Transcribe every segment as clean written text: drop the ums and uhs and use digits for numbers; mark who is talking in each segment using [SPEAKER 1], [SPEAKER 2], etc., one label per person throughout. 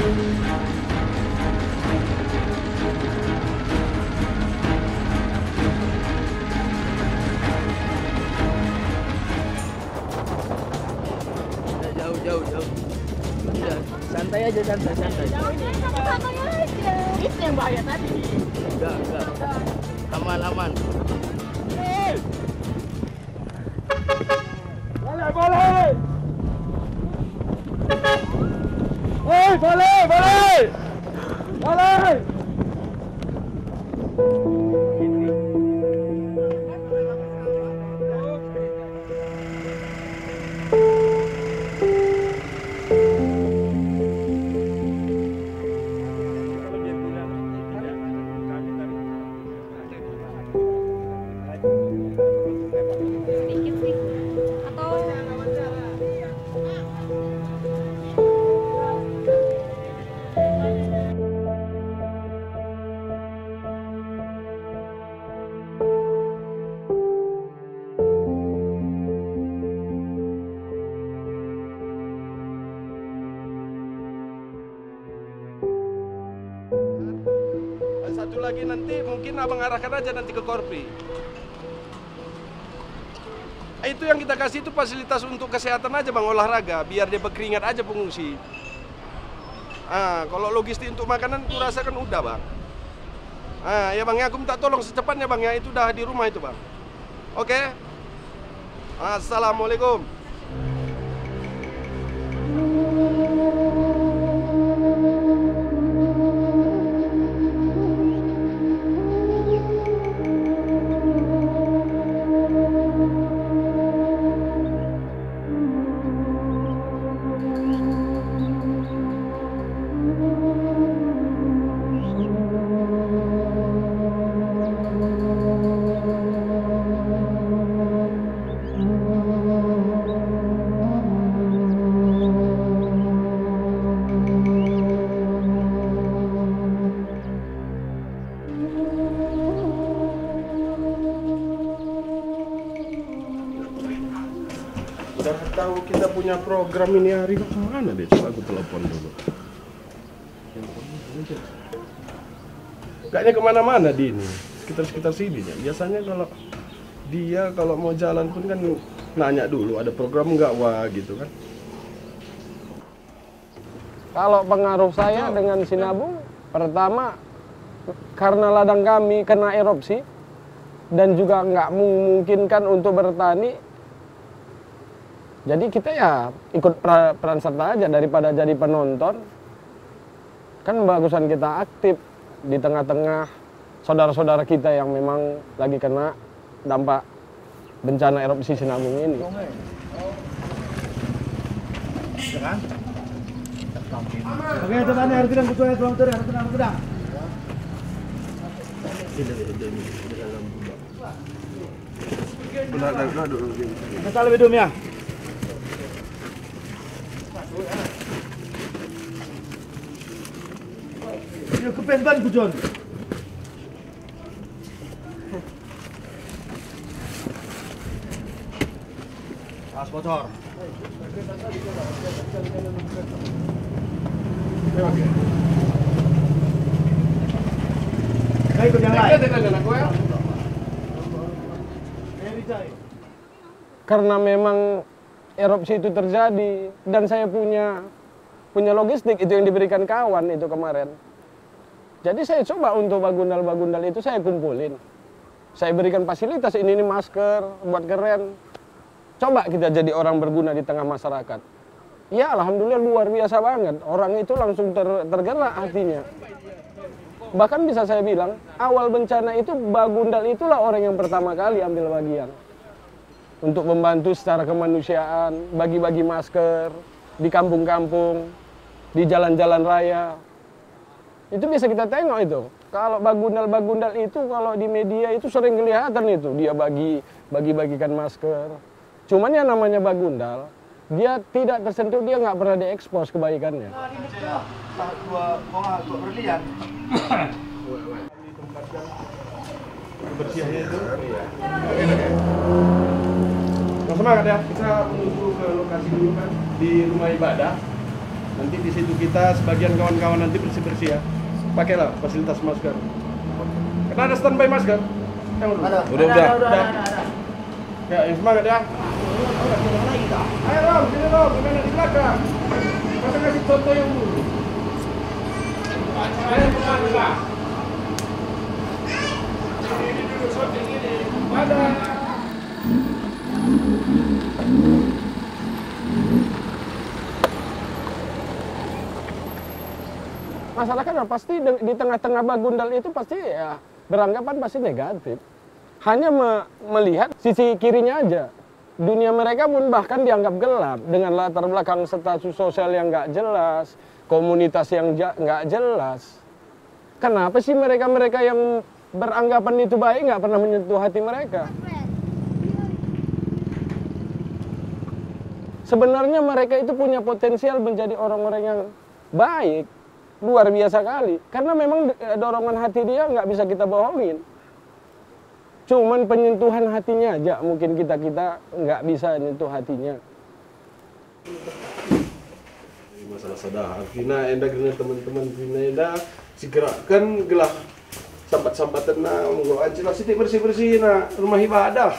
[SPEAKER 1] Jauh. Udah, santai aja, santai.
[SPEAKER 2] Santai aja. Itu yang bahaya tadi.
[SPEAKER 1] Enggak. Aman.
[SPEAKER 3] Boleh! Hei, boleh!
[SPEAKER 2] Sedikit sih. Atau
[SPEAKER 3] Satu lagi nanti mungkin abang arahkan aja nanti ke Korpi. Itu yang kita kasih itu fasilitas untuk kesehatan aja bang, olahraga, biar dia berkeringat aja pengungsi. Kalau logistik untuk makanan aku rasakan udah bang. Ya bang, ya aku minta tolong secepatnya bang ya, itu udah di rumah itu bang. Oke? Assalamualaikum. Udah tahu kita punya program ini hari kemana deh? Coba aku telepon dulu. Kayaknya kemana-mana di ini, sekitar sini ya. Biasanya kalau mau jalan pun kan nanya dulu ada program nggak wah gitu kan.
[SPEAKER 4] Kalau pengaruh saya dengan Sinabung, pertama karena ladang kami kena erupsi dan juga nggak memungkinkan untuk bertani. Jadi kita ya ikut peran serta aja daripada jadi penonton. Kan bagusan kita aktif di tengah-tengah saudara-saudara kita yang memang lagi kena dampak bencana erupsi Sinabung ini.
[SPEAKER 5] Oke, teman harus gedang kutu ya, harus gedang. Kita lebih dum ya. Ini kepen ban kujon. Pas bocor. Kayak ikut yang lain.
[SPEAKER 4] Karena memang erupsi itu terjadi dan saya punya logistik itu yang diberikan kawan itu kemarin. Jadi saya coba untuk bagundal itu saya kumpulin. Saya berikan fasilitas ini masker buat keren. Coba kita jadi orang berguna di tengah masyarakat. Ya alhamdulillah luar biasa banget. Orang itu langsung tergerak hatinya. Bahkan bisa saya bilang awal bencana itu Bagundal itulah orang yang pertama kali ambil bagian. Untuk membantu secara kemanusiaan, bagi-bagi masker di kampung-kampung, di jalan-jalan raya. Itu bisa kita tengok itu. Kalau Bagundal itu kalau di media itu sering kelihatan itu dia bagi-bagikan masker. Cuman yang namanya Bagundal, dia tidak tersentuh, dia nggak pernah diekspos kebaikannya.
[SPEAKER 5] Dua berlian.
[SPEAKER 3] Kebersihannya itu. Nah, semangat ya, kita menuju ke lokasi dulu kan di rumah ibadah. Nanti di situ kita sebagian kawan-kawan nanti bersih-bersih ya. Pakailah fasilitas masker. Karena ada standby masker. Udah. Ya, yang semangat ya. Ayo Rom, sini Rom, gimana di belakang? Masa kasih contoh yang dulu. Ayo kemana? Ini duduk shooting ini. Ada.
[SPEAKER 4] Masalah kan pasti di tengah-tengah bagundal itu pasti ya beranggapan pasti negatif. Hanya melihat sisi kirinya aja. Dunia mereka pun bahkan dianggap gelap dengan latar belakang status sosial yang nggak jelas, komunitas yang nggak jelas. Kenapa sih mereka-mereka yang beranggapan itu baik nggak pernah menyentuh hati mereka? Sebenarnya mereka itu punya potensial menjadi orang-orang yang baik, luar biasa kali. Karena memang dorongan hati dia nggak bisa kita bohongin. Cuman penyentuhan hatinya aja mungkin kita nggak bisa nyentuh hatinya.
[SPEAKER 3] Masalah sadar. Kina enda kena teman-teman kina enda segerakan gelah sambat-sambatan na monggo aja lah siti bersih-bersih na rumah ibadah.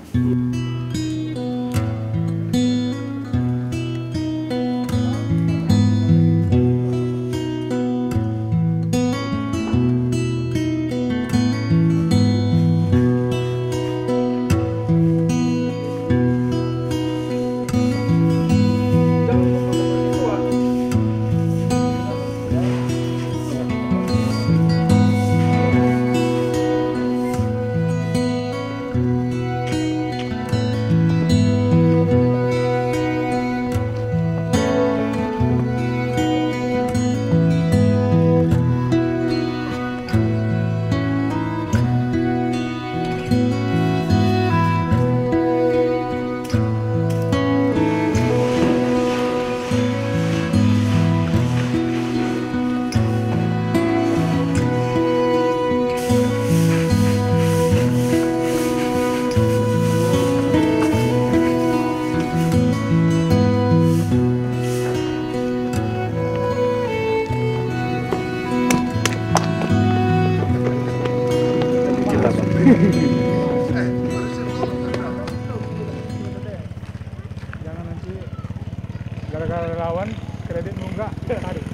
[SPEAKER 5] Jangan nanti gara-gara lawan kredit nunggak tarik.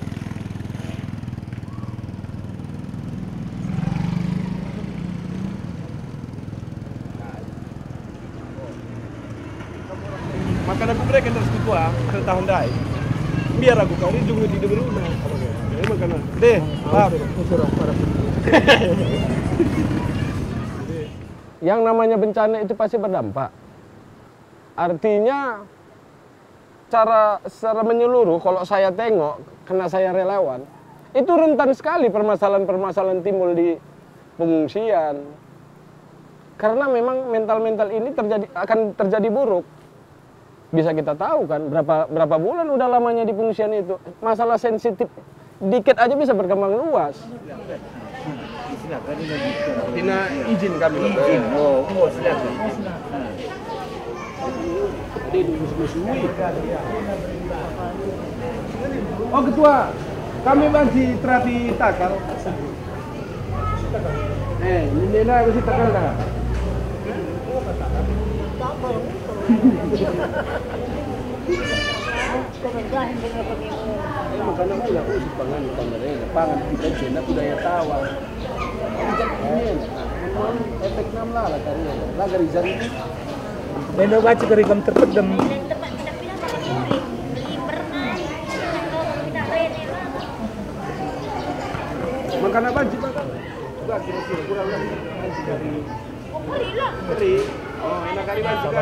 [SPEAKER 3] Makan aku mereka terus tua ke tahun dai. Biar aku kau ini juga tidak berubah. Ini makanan. Deh, maaf.
[SPEAKER 4] Yang namanya bencana itu pasti berdampak. Artinya secara menyeluruh kalau saya tengok, karena saya relawan, itu rentan sekali permasalahan-permasalahan timbul di pengungsian. Karena memang mental-mental ini akan terjadi buruk. Bisa kita tahu kan berapa bulan udah lamanya di pengungsian itu. Masalah sensitif dikit aja bisa berkembang luas.
[SPEAKER 3] Tina izin kami. Silakan. Oh ketua, kami masih terapi takal. Ini masih takal dah. Makanya mula usip pangan di pangan, pangan kita cina budaya tawa. Efek nam lah karena laga rizal itu.
[SPEAKER 5] Bendo baca kerikam terpedam.
[SPEAKER 3] Makan apa sih pak? Enggak kira-kira kurang lagi dari beri. Oh enak kali juga.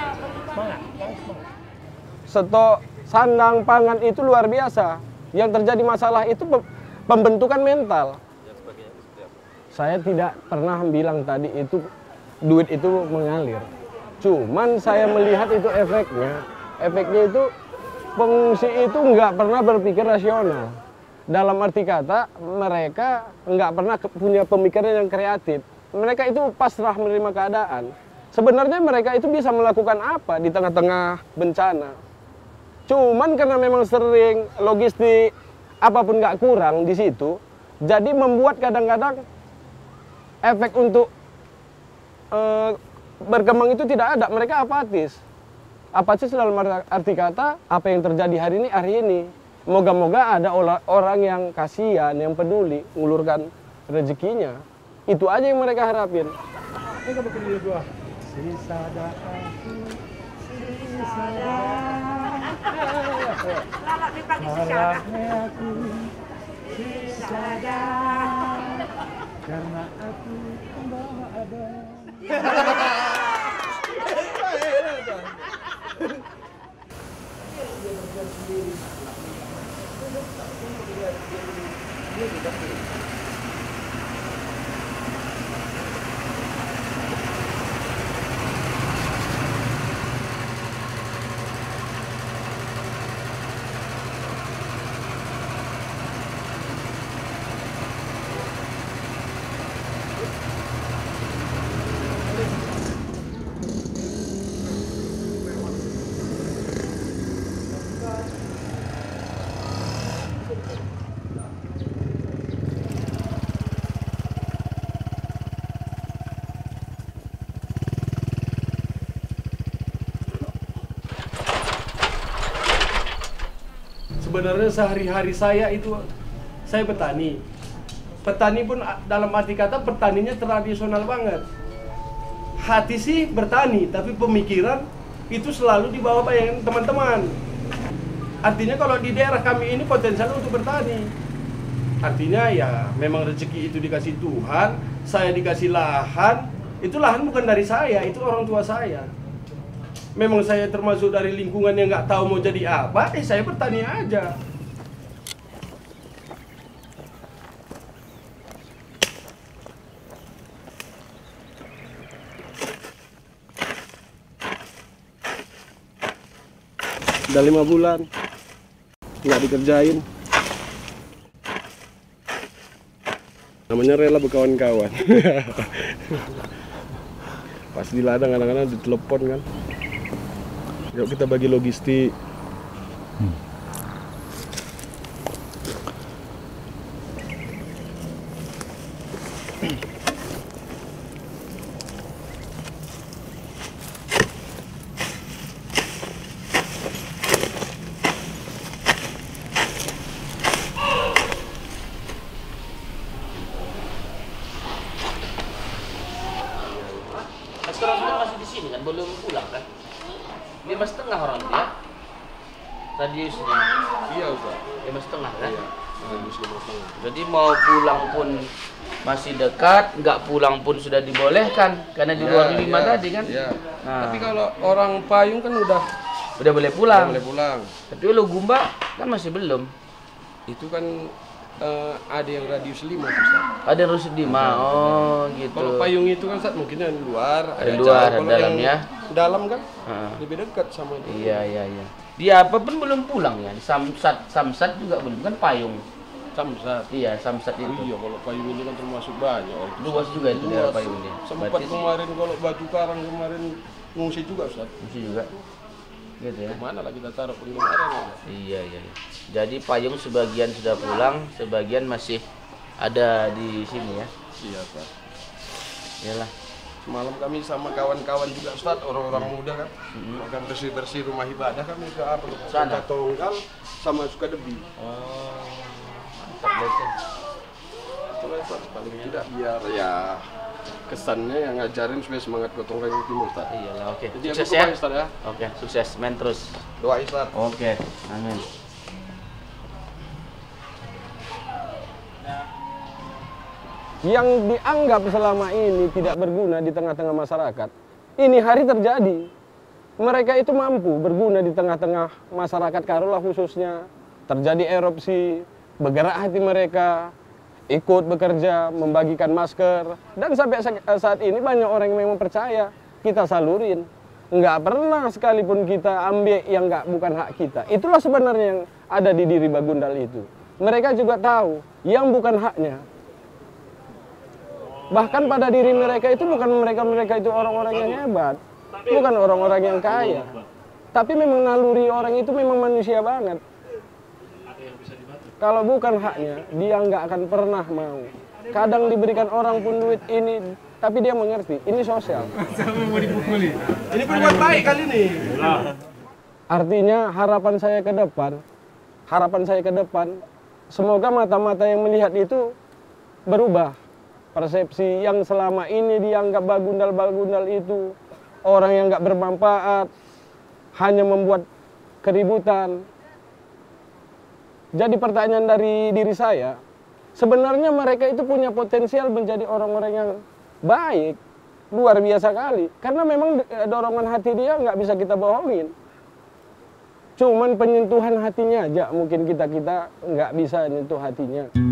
[SPEAKER 4] Stok sandang pangan itu luar biasa. Yang terjadi masalah itu pembentukan mental. Saya tidak pernah bilang tadi itu duit itu mengalir. Cuman saya melihat itu efeknya. Efeknya itu pengungsi itu nggak pernah berpikir rasional. Dalam arti kata mereka nggak pernah punya pemikiran yang kreatif. Mereka itu pasrah menerima keadaan. Sebenarnya mereka itu bisa melakukan apa di tengah-tengah bencana? Cuman karena memang sering logistik apapun nggak kurang di situ, jadi membuat kadang-kadang efek untuk berkembang itu tidak ada. Mereka apatis. Apatis dalam arti kata, apa yang terjadi hari ini. Moga-moga ada orang yang kasihan, yang peduli, ngulurkan rezekinya. Itu aja yang mereka harapin.
[SPEAKER 3] Ini kan bikin dulu gua. Sisa aku. Salahnya aku. Karena aku membawa ada. Sebenarnya sehari-hari saya itu, saya petani. Petani pun dalam arti kata petaninya tradisional banget. Hati sih bertani, tapi pemikiran itu selalu di bawah bayangan teman-teman. Artinya kalau di daerah kami ini potensial untuk bertani. Artinya ya memang rezeki itu dikasih Tuhan, saya dikasih lahan. Itu lahan bukan dari saya, itu orang tua saya. Memang saya termasuk dari lingkungan yang nggak tahu mau jadi apa, saya bertani aja.
[SPEAKER 4] Udah 5 bulan nggak dikerjain. Namanya rela berkawan-kawan. Pas di ladang kadang-kadang ditelepon kan. Yuk kita bagi logistik.
[SPEAKER 1] Sekarang masih di sini kan, belum pulang kan? 5,5 orang dia. Radiusnya.
[SPEAKER 3] Iya Ustaz.
[SPEAKER 1] 5,5 kan?
[SPEAKER 3] Iya. Radius 5,5.
[SPEAKER 1] Jadi mau pulang pun masih dekat, nggak pulang pun sudah dibolehkan karena di luar 5 tadi kan?
[SPEAKER 3] Iya.
[SPEAKER 1] Nah.
[SPEAKER 3] Tapi kalau orang payung kan udah
[SPEAKER 1] Boleh pulang.
[SPEAKER 3] boleh pulang.
[SPEAKER 1] Tapi lu Gumba kan masih belum.
[SPEAKER 3] Itu kan ada yang radius 5 Ustaz.
[SPEAKER 1] Ada yang rusuk 5. Oh, gitu.
[SPEAKER 3] Kalau payung itu kan Ustaz mungkin yang luar,
[SPEAKER 1] Ada luar,
[SPEAKER 3] jauh.
[SPEAKER 1] ada
[SPEAKER 3] Kalau
[SPEAKER 1] dalam
[SPEAKER 3] yang
[SPEAKER 1] ya.
[SPEAKER 3] Dalam kan
[SPEAKER 1] Heeh.
[SPEAKER 3] lebih dekat sama itu.
[SPEAKER 1] Iya. Dia apa pun belum pulang ya. Samsat juga belum kan payung.
[SPEAKER 3] Samsat.
[SPEAKER 1] Iya, Samsat itu.
[SPEAKER 3] Iya, kalau payung ini kan termasuk banyak.
[SPEAKER 1] Luas juga itu daerah payungnya.
[SPEAKER 3] Sempat
[SPEAKER 1] Berarti
[SPEAKER 3] kemarin kalau Batu Karang kemarin ngungsi juga Ustaz.
[SPEAKER 1] mesti juga. Gitu ya.
[SPEAKER 3] Kemana lah kita taruh kemarin ya?
[SPEAKER 1] Iya. Jadi payung sebagian sudah pulang, sebagian masih ada di sini ya.
[SPEAKER 3] Iya Pak.
[SPEAKER 1] Iyalah.
[SPEAKER 3] Semalam kami sama kawan-kawan juga Ustaz, orang-orang muda kan, makan bersih-bersih rumah ibadah kami ke apa?
[SPEAKER 1] Sana.
[SPEAKER 3] Tonggal sama Sukadebi.
[SPEAKER 1] Oh. Mantap betul.
[SPEAKER 3] Itulah Ustaz, paling tidak biar ya kesannya yang ngajarin supaya semangat gotong royong timur Ustaz.
[SPEAKER 1] Iyalah, oke.
[SPEAKER 3] Jadi
[SPEAKER 1] Sukses
[SPEAKER 3] aku
[SPEAKER 1] ya.
[SPEAKER 3] doain, Ustaz ya.
[SPEAKER 1] Oke, sukses. Main terus.
[SPEAKER 3] Doa Ustaz.
[SPEAKER 1] Oke. Amin.
[SPEAKER 4] Yang dianggap selama ini tidak berguna di tengah-tengah masyarakat, ini hari terjadi. Mereka itu mampu berguna di tengah-tengah masyarakat Karola khususnya. Terjadi erupsi, bergerak hati mereka, ikut bekerja, membagikan masker. Dan sampai saat ini banyak orang yang memang percaya, kita salurin. Nggak pernah sekalipun kita ambil yang bukan hak kita. Itulah sebenarnya yang ada di diri Bagundal itu. Mereka juga tahu yang bukan haknya. Bahkan pada diri mereka itu bukan mereka itu orang-orang yang hebat, bukan orang-orang yang kaya. Tapi memang naluri orang itu memang manusia banget. Kalau bukan haknya, dia nggak akan pernah mau. Kadang diberikan orang pun duit ini, tapi dia mengerti, ini sosial.
[SPEAKER 5] Sama mau dipukuli.
[SPEAKER 3] Ini berbuat baik kali ini.
[SPEAKER 4] Artinya harapan saya ke depan, semoga mata-mata yang melihat itu berubah. Persepsi yang selama ini dianggap bagundal-bagundal itu orang yang nggak bermanfaat, hanya membuat keributan. Jadi pertanyaan dari diri saya, sebenarnya mereka itu punya potensial menjadi orang-orang yang baik, luar biasa kali. Karena memang dorongan hati dia nggak bisa kita bohongin. Cuman penyentuhan hatinya aja mungkin kita nggak bisa nyentuh hatinya.